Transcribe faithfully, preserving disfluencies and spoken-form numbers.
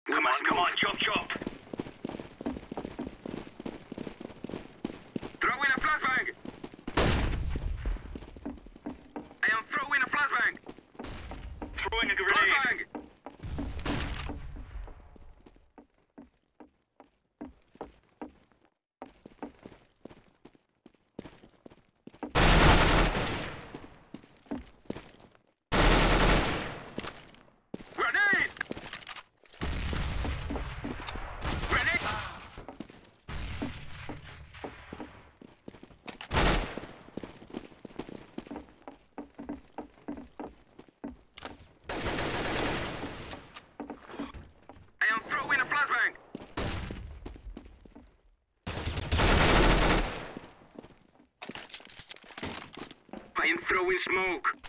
Come on, come on, chop, chop. Throw in a flashbang. I am throwing a flashbang. Throwing a grenade. Flashbang. Grenade. Grenade. I am throwing a flashbang. I am throwing smoke.